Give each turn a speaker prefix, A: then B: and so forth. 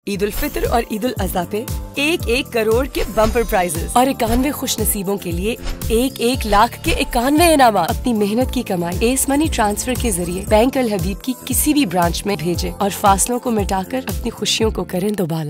A: ईद उल फितर और ईद उल अज़हा पे 1-1 करोड़ के बम्पर प्राइजेस और 91 खुश नसीबों के लिए 1-1 लाख के 91 इनाम। अपनी मेहनत की कमाई एस मनी ट्रांसफर के जरिए बैंक अल हबीब की किसी भी ब्रांच में भेजें और फासलों को मिटाकर अपनी खुशियों को करें दोबारा।